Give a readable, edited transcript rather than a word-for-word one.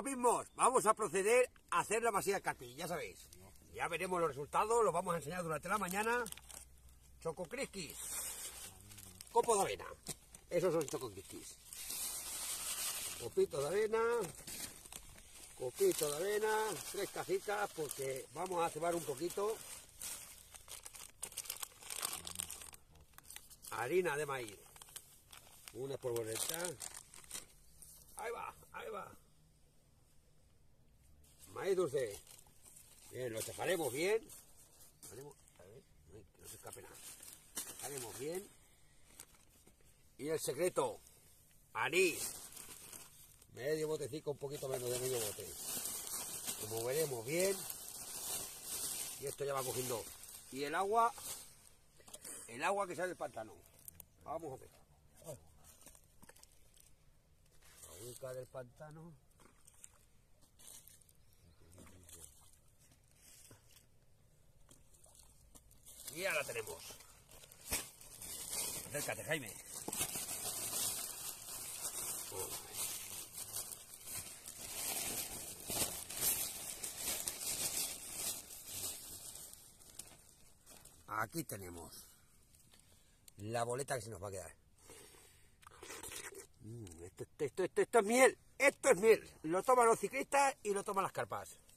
Chicos mismos, vamos a proceder a hacer la masilla de carpí, ya sabéis. Ya veremos los resultados, los vamos a enseñar durante la mañana. Choco Crispis, copo de avena. Esos son Choco Crispis. Copito de avena, 3 cajitas porque vamos a cebar un poquito. Harina de maíz, una polvoreta. Ahí va. Maíz dulce. Bien, lo chafaremos bien. A ver, que no se escape nada. Chafaremos bien. Y el secreto, anís. Medio botecito, un poquito menos de medio bote. Lo moveremos bien. Y esto ya va cogiendo. Y el agua que sale del pantano. Vamos a ver. Agüita del pantano. Y ya la tenemos. Acércate, Jaime. Aquí tenemos la boleta que se nos va a quedar. Esto es miel. Esto es miel. Lo toman los ciclistas y lo toman las carpas.